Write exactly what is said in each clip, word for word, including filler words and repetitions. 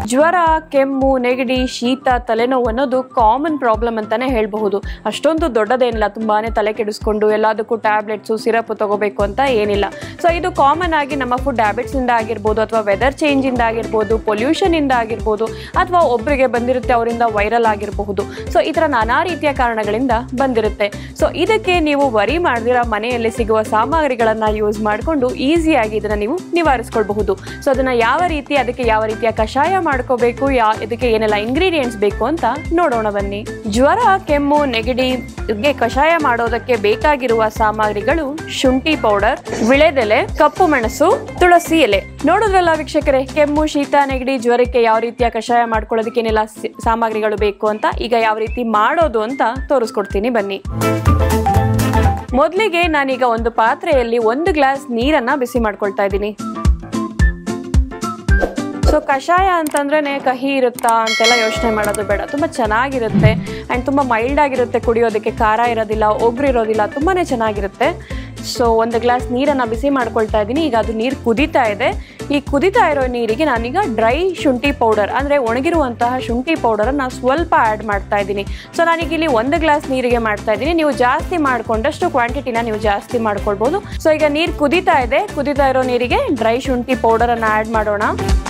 ಜ್ವರ, ಕೆಮ್ಮು, ನೆಗಡಿ, ಶೀತ, ತಲೆನೋವು ಅನ್ನೋದು ಕಾಮನ್ ಪ್ರಾಬ್ಲಮ್ ಅಂತಾನೆ ಹೇಳಬಹುದು. ಅಷ್ಟೊಂದು ದೊಡ್ಡದೇನಿಲ್ಲ, ತುಂಬಾನೇ ತಲೆ ಕೆಡಿಸ್ಕೊಂಡು ಎಲ್ಲದಕ್ಕೂ ಟ್ಯಾಬ್ಲೆಟ್ಸು ಸಿರಪ್ ತಗೋಬೇಕು ಅಂತ ಏನಿಲ್ಲ. ಸೊ ಇದು ಕಾಮನ್ ಆಗಿ ನಮ್ಮ ಫುಡ್ ಹ್ಯಾಬಿಟ್ಸ್ ಇಂದ ಆಗಿರ್ಬೋದು, ಅಥವಾ ವೆದರ್ ಚೇಂಜ್ ಇಂದ ಆಗಿರ್ಬೋದು, ಪೊಲ್ಯೂಷನ್ ಇಂದ ಆಗಿರ್ಬೋದು, ಅಥವಾ ಒಬ್ಬರಿಗೆ ಬಂದಿರುತ್ತೆ ಅವರಿಂದ ವೈರಲ್ ಆಗಿರಬಹುದು. ಸೊ ಈ ತರ ನಾನಾ ರೀತಿಯ ಕಾರಣಗಳಿಂದ ಬಂದಿರುತ್ತೆ. ಸೊ ಇದಕ್ಕೆ ನೀವು ವರಿ ಮಾಡದಿರ ಮನೆಯಲ್ಲಿ ಸಿಗುವ ಸಾಮಗ್ರಿಗಳನ್ನ ಯೂಸ್ ಮಾಡಿಕೊಂಡು ಈಸಿಯಾಗಿ ಇದನ್ನ ನೀವು ನಿವಾರಿಸ್ಕೊಳ್ಬಹುದು. ಸೊ ಅದನ್ನ ಯಾವ ರೀತಿ, ಅದಕ್ಕೆ ಯಾವ ರೀತಿಯ ಕಷಾಯ ಮಾಡ್ಕೋಬೇಕು, ಯಾ ಇದಕ್ಕೆ ಏನೆಲ್ಲ ಇಂಗ್ರೀಡಿಯೆಂಟ್ಸ್ ಬೇಕು ಅಂತ ನೋಡೋಣ ಬನ್ನಿ. ಜ್ವರ, ಕೆಮ್ಮು, ನೆಗಡಿಗೆ ಕಷಾಯ ಮಾಡೋದಕ್ಕೆ ಬೇಕಾಗಿರುವ ಸಾಮಗ್ರಿಗಳು ಶುಂಠಿ ಪೌಡರ್, ವಿಳೆದೆಲೆ, ಕಪ್ಪು ಮೆಣಸು, ತುಳಸಿ ಎಲೆ. ನೋಡಿದ್ರಲ್ಲ ವೀಕ್ಷಕರೇ, ಕೆಮ್ಮು, ಶೀತ, ನೆಗಡಿ, ಜ್ವರಕ್ಕೆ ಯಾವ ರೀತಿಯ ಕಷಾಯ ಮಾಡ್ಕೊಳ್ಳೋದಕ್ಕೆ ಏನೆಲ್ಲ ಸಾಮಗ್ರಿಗಳು ಬೇಕು ಅಂತ. ಈಗ ಯಾವ ರೀತಿ ಮಾಡೋದು ಅಂತ ತೋರಿಸ್ಕೊಡ್ತೀನಿ ಬನ್ನಿ. ಮೊದಲಿಗೆ ನಾನೀಗ ಒಂದು ಪಾತ್ರೆಯಲ್ಲಿ ಒಂದು ಗ್ಲಾಸ್ ನೀರನ್ನ ಬಿಸಿ ಮಾಡ್ಕೊಳ್ತಾ ಇದ್ದೀನಿ. ಸೊ ಕಷಾಯ ಅಂತಂದ್ರೆ ಕಹಿ ಇರುತ್ತಾ ಅಂತೆಲ್ಲ ಯೋಚನೆ ಮಾಡೋದು ಬೇಡ. ತುಂಬ ಚೆನ್ನಾಗಿರುತ್ತೆ ಆ್ಯಂಡ್ ತುಂಬ ಮೈಲ್ಡ್ ಆಗಿರುತ್ತೆ ಕುಡಿಯೋದಕ್ಕೆ, ಖಾರ ಇರೋದಿಲ್ಲ, ಒಬ್ರು ಇರೋದಿಲ್ಲ, ತುಂಬಾ ಚೆನ್ನಾಗಿರುತ್ತೆ. ಸೊ ಒಂದು ಗ್ಲಾಸ್ ನೀರನ್ನು ಬಿಸಿ ಮಾಡ್ಕೊಳ್ತಾ ಇದ್ದೀನಿ. ಈಗ ಅದು ನೀರು ಕುದೀತಾ ಇದೆ. ಈ ಕುದೀತಾ ಇರೋ ನೀರಿಗೆ ನಾನೀಗ ಡ್ರೈ ಶುಂಠಿ ಪೌಡರ್ ಅಂದರೆ ಒಣಗಿರುವಂತಹ ಶುಂಠಿ ಪೌಡರನ್ನು ಸ್ವಲ್ಪ ಆ್ಯಡ್ ಮಾಡ್ತಾ ಇದ್ದೀನಿ. ಸೊ ನಾನೀಗ ಇಲ್ಲಿ ಒಂದು ಗ್ಲಾಸ್ ನೀರಿಗೆ ಮಾಡ್ತಾ ಇದ್ದೀನಿ. ನೀವು ಜಾಸ್ತಿ ಮಾಡಿಕೊಂಡಷ್ಟು ಕ್ವಾಂಟಿಟಿನ ನೀವು ಜಾಸ್ತಿ ಮಾಡ್ಕೊಳ್ಬೋದು. ಸೊ ಈಗ ನೀರು ಕುದೀತಾ ಇದೆ. ಕುದೀತಾ ಇರೋ ನೀರಿಗೆ ಡ್ರೈ ಶುಂಠಿ ಪೌಡರನ್ನು ಆ್ಯಡ್ ಮಾಡೋಣ.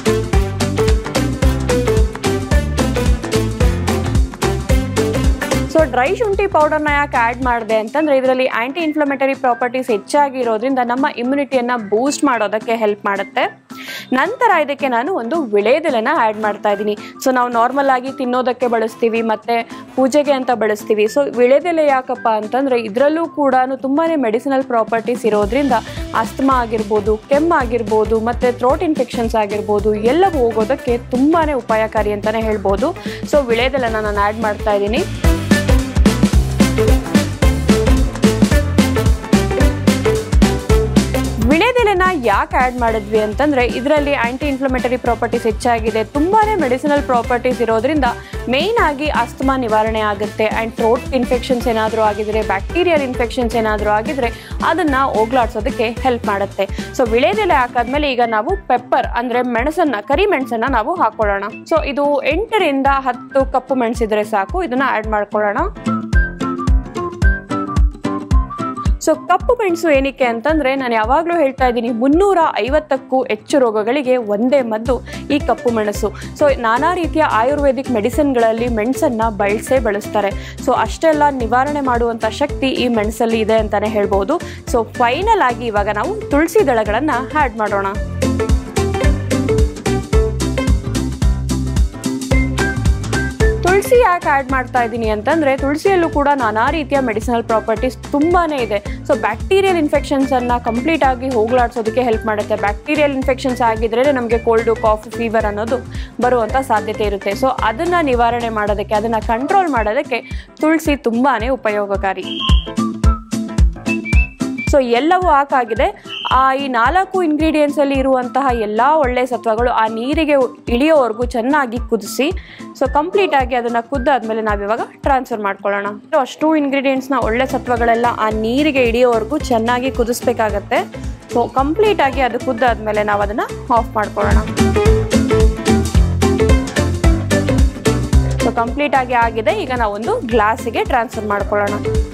ಸೊ ಡ್ರೈ ಶುಂಠಿ ಪೌಡರ್ನ ಯಾಕೆ ಆ್ಯಡ್ ಮಾಡಿದೆ ಅಂತಂದರೆ ಇದರಲ್ಲಿ ಆ್ಯಂಟಿ ಇನ್ಫ್ಲಮೇಟರಿ ಪ್ರಾಪರ್ಟೀಸ್ ಹೆಚ್ಚಾಗಿರೋದ್ರಿಂದ ನಮ್ಮ ಇಮ್ಯುನಿಟಿಯನ್ನು ಬೂಸ್ಟ್ ಮಾಡೋದಕ್ಕೆ ಹೆಲ್ಪ್ ಮಾಡುತ್ತೆ. ನಂತರ ಇದಕ್ಕೆ ನಾನು ಒಂದು ವಿಳೆದೆಲೆನ ಆ್ಯಡ್ ಮಾಡ್ತಾ ಇದ್ದೀನಿ. ಸೊ ನಾವು ನಾರ್ಮಲ್ ಆಗಿ ತಿನ್ನೋದಕ್ಕೆ ಬಳಸ್ತೀವಿ ಮತ್ತು ಪೂಜೆಗೆ ಅಂತ ಬಳಸ್ತೀವಿ. ಸೊ ವಿಳೆದೆಲೆ ಯಾಕಪ್ಪ ಅಂತಂದರೆ ಇದರಲ್ಲೂ ಕೂಡ ತುಂಬಾ ಮೆಡಿಸಿನಲ್ ಪ್ರಾಪರ್ಟೀಸ್ ಇರೋದ್ರಿಂದ ಅಸ್ತಮಾ ಆಗಿರ್ಬೋದು, ಕೆಮ್ಮಾಗಿರ್ಬೋದು ಮತ್ತು ಥ್ರೋಟ್ ಇನ್ಫೆಕ್ಷನ್ಸ್ ಆಗಿರ್ಬೋದು ಎಲ್ಲವೂ ಹೋಗೋದಕ್ಕೆ ತುಂಬಾ ಉಪಾಯಕಾರಿ ಅಂತಲೇ ಹೇಳ್ಬೋದು. ಸೊ ವಿಳೆದೆಲೆನ ನಾನು ಆ್ಯಡ್ ಮಾಡ್ತಾ ಇದ್ದೀನಿ. ವಿಳೆದೆಲೆನ ಯಾಕೆ ಆ್ಯಡ್ ಮಾಡಿದ್ವಿ ಅಂತಂದರೆ ಇದರಲ್ಲಿ ಆ್ಯಂಟಿ ಇನ್ಫ್ಲಮೇಟರಿ ಪ್ರಾಪರ್ಟೀಸ್ ಹೆಚ್ಚಾಗಿದೆ, ತುಂಬಾ ಮೆಡಿಸಿನಲ್ ಪ್ರಾಪರ್ಟೀಸ್ ಇರೋದ್ರಿಂದ ಮೇಯ್ನ್ ಆಗಿ ಅಸ್ತಮಾ ನಿವಾರಣೆ ಆಗುತ್ತೆ. ಆ್ಯಂಡ್ ಥ್ರೋಟ್ ಇನ್ಫೆಕ್ಷನ್ಸ್ ಏನಾದರೂ ಆಗಿದ್ರೆ, ಬ್ಯಾಕ್ಟೀರಿಯಲ್ ಇನ್ಫೆಕ್ಷನ್ಸ್ ಏನಾದರೂ ಆಗಿದ್ರೆ ಅದನ್ನು ಹೋಗ್ಲಾಡ್ಸೋದಕ್ಕೆ ಹೆಲ್ಪ್ ಮಾಡುತ್ತೆ. ಸೊ ವಿಳೆದೆಲೆ ಹಾಕಾದ್ಮೇಲೆ ಈಗ ನಾವು ಪೆಪ್ಪರ್ ಅಂದರೆ ಮೆಣಸನ್ನು, ಕರಿ ಮೆಣಸನ್ನು ನಾವು ಹಾಕೊಳ್ಳೋಣ. ಸೊ ಇದು ಎಂಟರಿಂದ ಹತ್ತು ಕಪ್ಪು ಮೆಣಸಿದ್ರೆ ಸಾಕು. ಇದನ್ನು ಆ್ಯಡ್ ಮಾಡ್ಕೊಳ್ಳೋಣ. ಸೊ ಕಪ್ಪು ಮೆಣಸು ಏನಕ್ಕೆ ಅಂತಂದರೆ ನಾನು ಯಾವಾಗಲೂ ಹೇಳ್ತಾ ಇದ್ದೀನಿ, ಮುನ್ನೂರ ಐವತ್ತಕ್ಕೂ ಹೆಚ್ಚು ರೋಗಗಳಿಗೆ ಒಂದೇ ಮದ್ದು ಈ ಕಪ್ಪು ಮೆಣಸು. ಸೊ ನಾನಾ ರೀತಿಯ ಆಯುರ್ವೇದಿಕ್ ಮೆಡಿಸಿನ್ಗಳಲ್ಲಿ ಮೆಣಸನ್ನು ಬಳಸೇ ಬಳಸ್ತಾರೆ. ಸೊ ಅಷ್ಟೆಲ್ಲ ನಿವಾರಣೆ ಮಾಡುವಂಥ ಶಕ್ತಿ ಈ ಮೆಣಸಲ್ಲಿ ಇದೆ ಅಂತಲೇ ಹೇಳ್ಬೋದು. ಸೊ ಫೈನಲ್ ಆಗಿ ಇವಾಗ ನಾವು ತುಳಸಿ ದಳಗಳನ್ನು ಆ್ಯಡ್ ಮಾಡೋಣ. ತುಳಸಿ ಯಾಕೆ ಆ್ಯಡ್ ಮಾಡ್ತಾ ಇದ್ದೀನಿ ಅಂತಂದರೆ ತುಳಸಿಯಲ್ಲೂ ಕೂಡ ನಾನಾ ರೀತಿಯ ಮೆಡಿಸಿನಲ್ ಪ್ರಾಪರ್ಟೀಸ್ ತುಂಬಾ ಇದೆ. ಸೊ ಬ್ಯಾಕ್ಟೀರಿಯಲ್ ಇನ್ಫೆಕ್ಷನ್ಸನ್ನು ಕಂಪ್ಲೀಟ್ ಆಗಿ ಹೋಗಲಾಡಿಸೋದಕ್ಕೆ ಹೆಲ್ಪ್ ಮಾಡುತ್ತೆ. ಬ್ಯಾಕ್ಟೀರಿಯಲ್ ಇನ್ಫೆಕ್ಷನ್ಸ್ ಆಗಿದ್ರೆ ನಮಗೆ ಕೋಲ್ಡು, ಕಾಫ್, ಫೀವರ್ ಅನ್ನೋದು ಬರುವಂಥ ಸಾಧ್ಯತೆ ಇರುತ್ತೆ. ಸೊ ಅದನ್ನು ನಿವಾರಣೆ ಮಾಡೋದಕ್ಕೆ, ಅದನ್ನು ಕಂಟ್ರೋಲ್ ಮಾಡೋದಕ್ಕೆ ತುಳಸಿ ತುಂಬಾ ಉಪಯೋಗಕಾರಿ. ಸೊ ಎಲ್ಲವೂ ಹಾಕಾಗಿದೆ. ಆ ಈ ನಾಲ್ಕು ಇಂಗ್ರೀಡಿಯೆಂಟ್ಸಲ್ಲಿ ಇರುವಂತಹ ಎಲ್ಲ ಒಳ್ಳೆಯ ಸತ್ವಗಳು ಆ ನೀರಿಗೆ ಇಳಿಯೋವರೆಗೂ ಚೆನ್ನಾಗಿ ಕುದಿಸಿ, ಸೊ ಕಂಪ್ಲೀಟಾಗಿ ಅದನ್ನು ಕುದ್ದಾದ್ಮೇಲೆ ನಾವಿವಾಗ ಟ್ರಾನ್ಸ್ಫರ್ ಮಾಡ್ಕೊಳ್ಳೋಣ. ಅಷ್ಟು ಇಂಗ್ರೀಡಿಯೆಂಟ್ಸ್ನ ಒಳ್ಳೆ ಸತ್ವಗಳೆಲ್ಲ ಆ ನೀರಿಗೆ ಇಳಿಯೋವರೆಗೂ ಚೆನ್ನಾಗಿ ಕುದಿಸ್ಬೇಕಾಗತ್ತೆ. ಸೊ ಕಂಪ್ಲೀಟಾಗಿ ಅದು ಕುದ್ದಾದ್ಮೇಲೆ ನಾವು ಅದನ್ನು ಆಫ್ ಮಾಡ್ಕೊಳ್ಳೋಣ. ಸೊ ಕಂಪ್ಲೀಟಾಗಿ ಆಗಿದೆ. ಈಗ ನಾವೊಂದು ಗ್ಲಾಸಿಗೆ ಟ್ರಾನ್ಸ್ಫರ್ ಮಾಡ್ಕೊಳ್ಳೋಣ.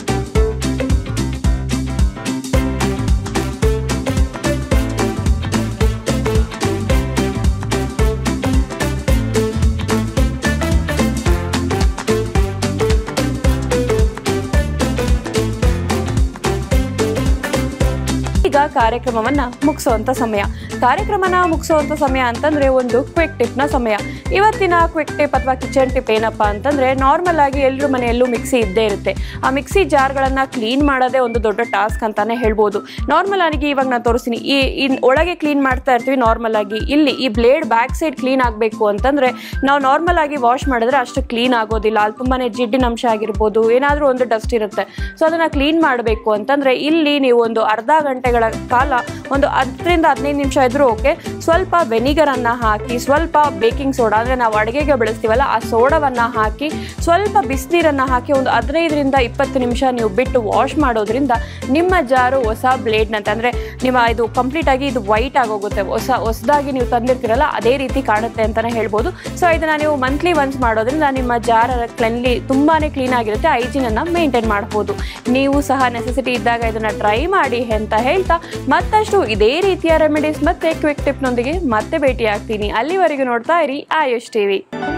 ಈಗ ಕಾರ್ಯಕ್ರಮವನ್ನ ಮುಗಿಸುವಂತ ಸಮಯ. ಕಾರ್ಯಕ್ರಮನ ಮುಗಿಸುವಂತ ಸಮಯ ಅಂತಂದ್ರೆ ಒಂದು ಕ್ವಿಕ್ ಟಿಪ್ ನ ಸಮಯ. ಇವತ್ತಿನ ಕ್ವಿಕ್ ಟಿಪ್ ಅಥವಾ ಕಿಚನ್ ಟಿಪ್ ಏನಪ್ಪಾ ಅಂತಂದ್ರೆ, ನಾರ್ಮಲ್ ಆಗಿ ಎಲ್ಲರ ಮನೆಯಲ್ಲೂ ಮಿಕ್ಸಿ ಇದ್ದೇ ಇರುತ್ತೆ. ಆ ಮಿಕ್ಸಿ ಜಾರ್ಗಳನ್ನ ಕ್ಲೀನ್ ಮಾಡೋದೇ ಒಂದು ದೊಡ್ಡ ಟಾಸ್ಕ್ ಅಂತಾನೆ ಹೇಳ್ಬೋದು. ನಾರ್ಮಲ್ ಆಗಿ ಇವಾಗ ನಾನು ತೋರಿಸ್ತೀನಿ, ಈ ಒಳಗೆ ಕ್ಲೀನ್ ಮಾಡ್ತಾ ಇರ್ತೀವಿ ನಾರ್ಮಲ್ ಆಗಿ. ಇಲ್ಲಿ ಈ ಬ್ಲೇಡ್ ಬ್ಯಾಕ್ ಸೈಡ್ ಕ್ಲೀನ್ ಆಗಬೇಕು ಅಂತಂದ್ರೆ ನಾವು ನಾರ್ಮಲ್ ಆಗಿ ವಾಶ್ ಮಾಡಿದ್ರೆ ಅಷ್ಟು ಕ್ಲೀನ್ ಆಗೋದಿಲ್ಲ. ಅಲ್ಲಿ ತುಂಬಾನೇ ಜಿಡ್ಡಿನ ಅಂಶ ಆಗಿರ್ಬೋದು, ಏನಾದರೂ ಒಂದು ಡಸ್ಟ್ ಇರುತ್ತೆ. ಸೊ ಅದನ್ನ ಕ್ಲೀನ್ ಮಾಡಬೇಕು ಅಂತಂದ್ರೆ ಇಲ್ಲಿ ನೀವು ಒಂದು ಅರ್ಧ ಗಂಟೆಗಳ ಕಾಲ ಒಂದು ಹತ್ತರಿಂದ ಹದಿನೈದು ನಿಮಿಷ ಇದ್ರೂ ಓಕೆ, ಸ್ವಲ್ಪ ವೆನಿಗರನ್ನು ಹಾಕಿ, ಸ್ವಲ್ಪ ಬೇಕಿಂಗ್ ಸೋಡಾ ಅಂದರೆ ನಾವು ಅಡುಗೆಗೆ ಬೆಳೆಸ್ತೀವಲ್ಲ ಆ ಸೋಡಾವನ್ನು ಹಾಕಿ, ಸ್ವಲ್ಪ ಬಿಸಿನೀರನ್ನು ಹಾಕಿ ಒಂದು ಹದಿನೈದರಿಂದ ಇಪ್ಪತ್ತು ನಿಮಿಷ ನೀವು ಬಿಟ್ಟು ವಾಶ್ ಮಾಡೋದ್ರಿಂದ ನಿಮ್ಮ ಜಾರು ಹೊಸ ಬ್ಲೇಡ್ನಂತೆ ಅಂದರೆ ನಿಮ್ಮ ಇದು ಕಂಪ್ಲೀಟಾಗಿ ಇದು ವೈಟ್ ಆಗೋಗುತ್ತೆ, ಹೊಸ ಹೊಸದಾಗಿ ನೀವು ತಂದಿರ್ತೀರಲ್ಲ ಅದೇ ರೀತಿ ಕಾಣುತ್ತೆ ಅಂತಲೇ ಹೇಳ್ಬೋದು. ಸೊ ಇದನ್ನು ನೀವು ಮಂತ್ಲಿ ಒನ್ಸ್ ಮಾಡೋದ್ರಿಂದ ನಿಮ್ಮ ಜಾರ್ ಕ್ಲೆನ್ಲಿ ತುಂಬಾ ಕ್ಲೀನ್ ಆಗಿರುತ್ತೆ, ಹೈಜೀನನ್ನು ಮೇಂಟೈನ್ ಮಾಡ್ಬೋದು. ನೀವು ಸಹ ನೆಸೆಸಿಟಿ ಇದ್ದಾಗ ಇದನ್ನು ಟ್ರೈ ಮಾಡಿ ಅಂತ ಹೇಳ್ತಾ ಮತ್ತಷ್ಟು ಇದೇ ರೀತಿಯ ರೆಮಿಡೀಸ್ ಮತ್ತೆ ಕ್ವಿಕ್ ಟಿಪ್ನೊಂದಿಗೆ ಮತ್ತೆ ಭೇಟಿ ಆಗ್ತೀನಿ. ಅಲ್ಲಿವರೆಗೂ ನೋಡ್ತಾ ಇರಿ ಆಯುಷ್ ಟಿವಿ.